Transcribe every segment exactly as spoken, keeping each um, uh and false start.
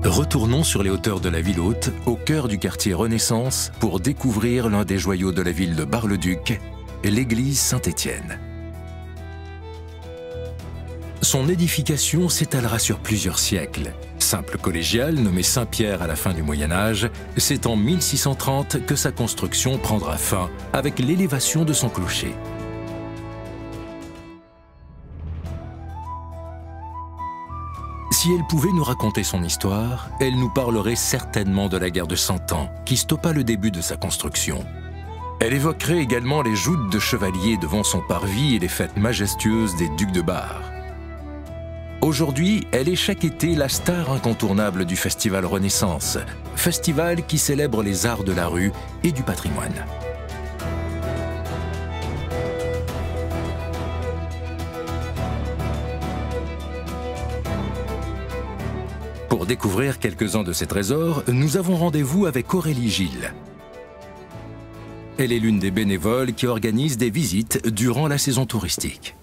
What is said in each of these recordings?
Retournons sur les hauteurs de la ville haute, au cœur du quartier Renaissance, pour découvrir l'un des joyaux de la ville de Bar-le-Duc, l'église Saint-Étienne. Son édification s'étalera sur plusieurs siècles. Simple collégiale nommé Saint-Pierre à la fin du Moyen-Âge, c'est en mille six cent trente que sa construction prendra fin avec l'élévation de son clocher. Si elle pouvait nous raconter son histoire, elle nous parlerait certainement de la guerre de Cent Ans, qui stoppa le début de sa construction. Elle évoquerait également les joutes de chevaliers devant son parvis et les fêtes majestueuses des ducs de Bar. Aujourd'hui, elle est chaque été la star incontournable du Festival Renaissance, festival qui célèbre les arts de la rue et du patrimoine. Pour découvrir quelques-uns de ces trésors, nous avons rendez-vous avec Aurélie Gilles. Elle est l'une des bénévoles qui organise des visites durant la saison touristique.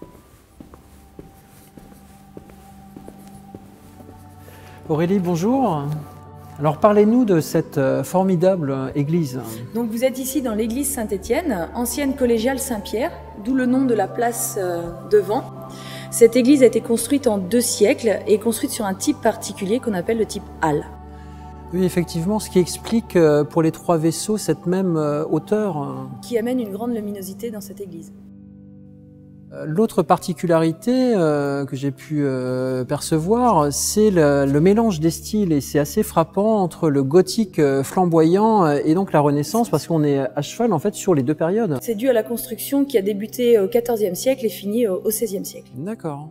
Aurélie, bonjour. Alors parlez-nous de cette formidable église. Donc vous êtes ici dans l'église Saint-Étienne, ancienne collégiale Saint-Pierre, d'où le nom de la place devant. Cette église a été construite en deux siècles et est construite sur un type particulier qu'on appelle le type halle. Oui, effectivement, ce qui explique pour les trois vaisseaux cette même hauteur. Qui amène une grande luminosité dans cette église. L'autre particularité euh, que j'ai pu euh, percevoir, c'est le, le mélange des styles, et c'est assez frappant entre le gothique euh, flamboyant et donc la Renaissance, parce qu'on est à cheval en fait sur les deux périodes. C'est dû à la construction qui a débuté au quatorzième siècle et fini au seizième siècle. D'accord.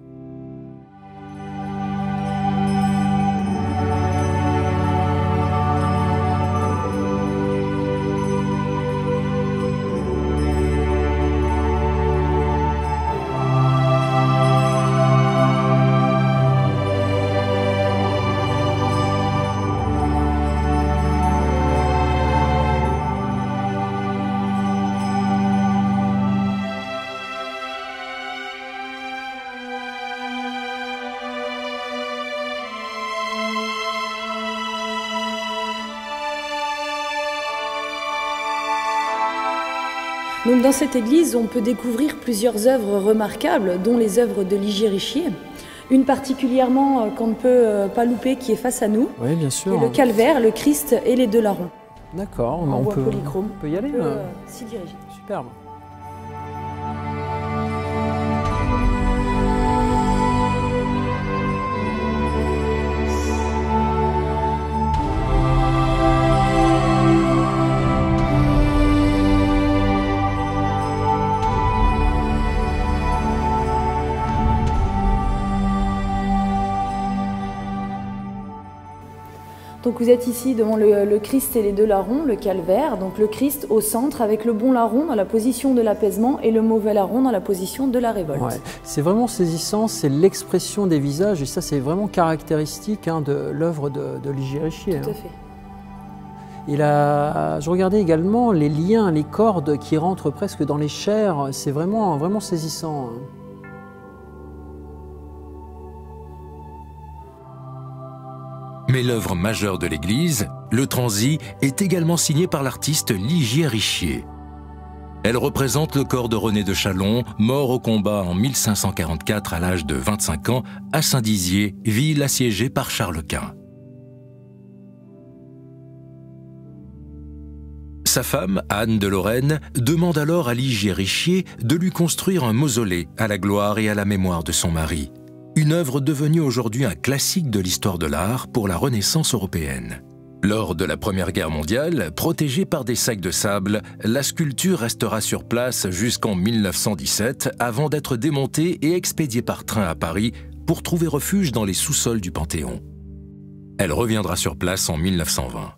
Donc dans cette église, on peut découvrir plusieurs œuvres remarquables, dont les œuvres de Ligier Richier. Une particulièrement qu'on ne peut pas louper, qui est face à nous. Oui, bien sûr. Et le calvaire, le Christ et les deux larrons. D'accord, on, on peut, on peut y aller. On peut euh, s'y diriger. Superbe. Donc vous êtes ici devant le, le Christ et les deux larrons, le calvaire, donc le Christ au centre avec le bon larron dans la position de l'apaisement et le mauvais larron dans la position de la révolte. Ouais. C'est vraiment saisissant, c'est l'expression des visages et ça c'est vraiment caractéristique hein, de l'œuvre de, de Ligier Richier. Tout à hein. fait. Et là, je regardais également les liens, les cordes qui rentrent presque dans les chairs, c'est vraiment, vraiment saisissant. Hein. Mais l'œuvre majeure de l'église, le transi, est également signée par l'artiste Ligier Richier. Elle représente le corps de René de Chalon, mort au combat en mille cinq cent quarante-quatre à l'âge de vingt-cinq ans à Saint-Dizier, ville assiégée par Charles Quint. Sa femme, Anne de Lorraine, demande alors à Ligier Richier de lui construire un mausolée à la gloire et à la mémoire de son mari. Une œuvre devenue aujourd'hui un classique de l'histoire de l'art pour la Renaissance européenne. Lors de la Première Guerre mondiale, protégée par des sacs de sable, la sculpture restera sur place jusqu'en mille neuf cent dix-sept avant d'être démontée et expédiée par train à Paris pour trouver refuge dans les sous-sols du Panthéon. Elle reviendra sur place en mille neuf cent vingt.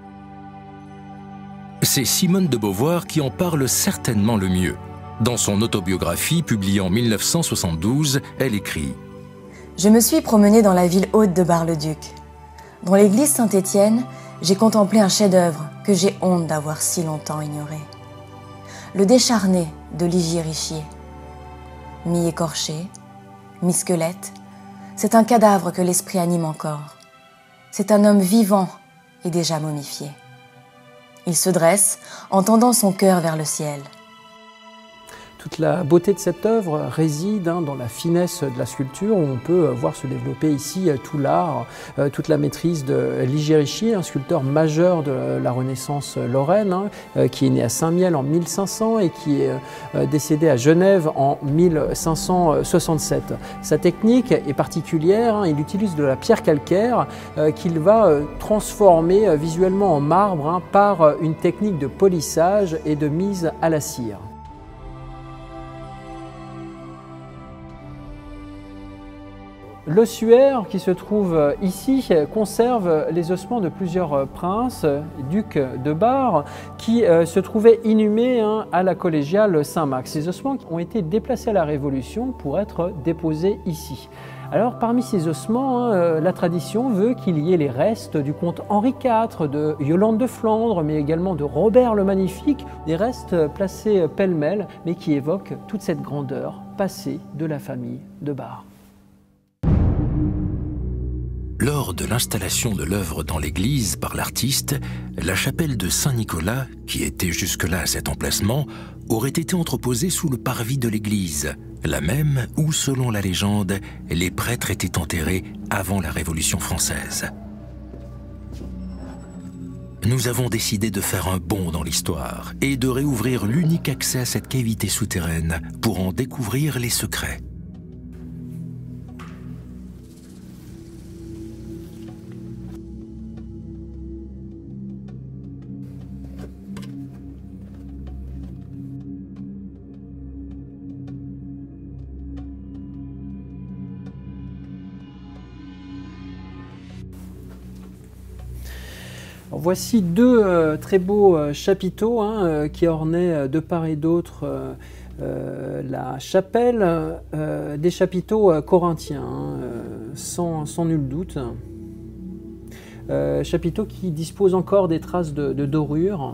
C'est Simone de Beauvoir qui en parle certainement le mieux. Dans son autobiographie publiée en mille neuf cent soixante-douze, elle écrit « Je me suis promenée dans la ville haute de Bar-le-Duc. Dans l'église Saint-Étienne, j'ai contemplé un chef-d'œuvre que j'ai honte d'avoir si longtemps ignoré. Le décharné de Ligier Richier. Mi-écorché, mi-squelette, c'est un cadavre que l'esprit anime encore. c'est un homme vivant et déjà momifié. Il se dresse en tendant son cœur vers le ciel. Toute la beauté de cette œuvre réside hein, dans la finesse de la sculpture, où on peut voir se développer ici tout l'art, euh, toute la maîtrise de Ligier Richier, un sculpteur majeur de la Renaissance lorraine, hein, euh, qui est né à Saint-Miel en mille cinq cents et qui est euh, décédé à Genève en mille cinq cent soixante-sept. Sa technique est particulière, hein, il utilise de la pierre calcaire euh, qu'il va euh, transformer euh, visuellement en marbre hein, par euh, une technique de polissage et de mise à la cire. L'ossuaire qui se trouve ici conserve les ossements de plusieurs princes, ducs de Bar, qui se trouvaient inhumés à la collégiale Saint-Max. Ces ossements ont été déplacés à la Révolution pour être déposés ici. Alors parmi ces ossements, la tradition veut qu'il y ait les restes du comte Henri quatre, de Yolande de Flandre, mais également de Robert le Magnifique, des restes placés pêle-mêle, mais qui évoquent toute cette grandeur passée de la famille de Bar. Lors de l'installation de l'œuvre dans l'église par l'artiste, la chapelle de Saint-Nicolas, qui était jusque-là à cet emplacement, aurait été entreposée sous le parvis de l'église, la même où, selon la légende, les prêtres étaient enterrés avant la Révolution française. Nous avons décidé de faire un bond dans l'histoire et de réouvrir l'unique accès à cette cavité souterraine pour en découvrir les secrets. Voici deux euh, très beaux euh, chapiteaux hein, euh, qui ornaient euh, de part et d'autre euh, euh, la chapelle, euh, des chapiteaux euh, corinthiens, hein, euh, sans, sans nul doute. Euh, chapiteaux qui disposent encore des traces de, de dorure.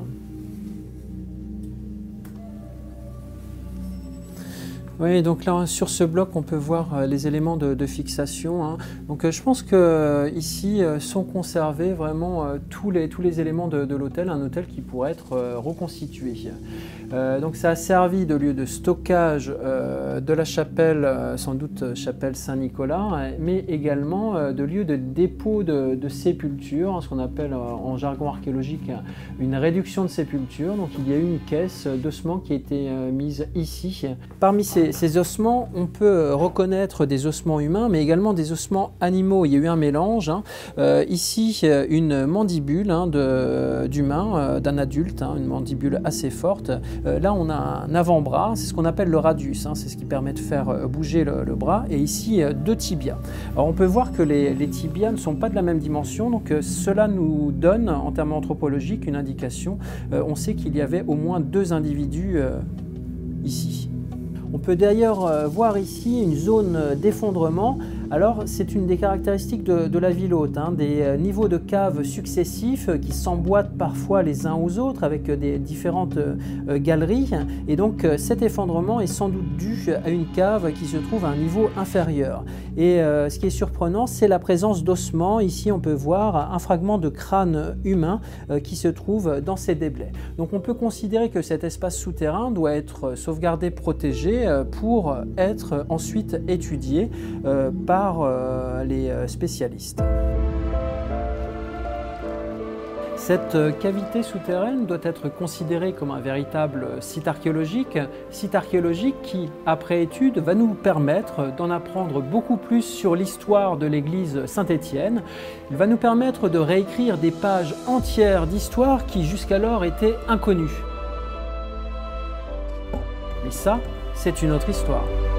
Oui, donc là sur ce bloc on peut voir les éléments de, de fixation. Hein. Donc je pense que ici sont conservés vraiment tous les, tous les éléments de, de l'hôtel, un hôtel qui pourrait être reconstitué. Euh, donc ça a servi de lieu de stockage euh, de la chapelle, euh, sans doute chapelle Saint-Nicolas, mais également euh, de lieu de dépôt de, de sépulture, ce qu'on appelle euh, en jargon archéologique une réduction de sépulture. Donc il y a eu une caisse d'ossements qui a été euh, mise ici. Parmi ces, ces ossements, on peut reconnaître des ossements humains, mais également des ossements animaux. Il y a eu un mélange. Hein. Euh, ici, une mandibule hein, d'humain, euh, d'un adulte, hein, une mandibule assez forte. Euh, là, on a un avant-bras, c'est ce qu'on appelle le radius, hein, c'est ce qui permet de faire euh, bouger le, le bras, et ici euh, deux tibias. Alors on peut voir que les, les tibias ne sont pas de la même dimension, donc euh, cela nous donne, en termes anthropologiques, une indication. Euh, on sait qu'il y avait au moins deux individus euh, ici. On peut d'ailleurs euh, voir ici une zone d'effondrement. Alors c'est une des caractéristiques de, de la ville haute, hein, des euh, niveaux de caves successifs qui s'emboîtent parfois les uns aux autres avec euh, des différentes euh, galeries. Et donc euh, cet effondrement est sans doute dû à une cave qui se trouve à un niveau inférieur. Et euh, ce qui est surprenant, c'est la présence d'ossements. Ici on peut voir un fragment de crâne humain euh, qui se trouve dans ces déblais. Donc on peut considérer que cet espace souterrain doit être sauvegardé, protégé euh, pour être ensuite étudié euh, par par euh, les spécialistes. Cette cavité souterraine doit être considérée comme un véritable site archéologique, site archéologique qui, après étude, va nous permettre d'en apprendre beaucoup plus sur l'histoire de l'église Saint-Étienne. Il va nous permettre de réécrire des pages entières d'histoire qui jusqu'alors étaient inconnues. Mais ça, c'est une autre histoire.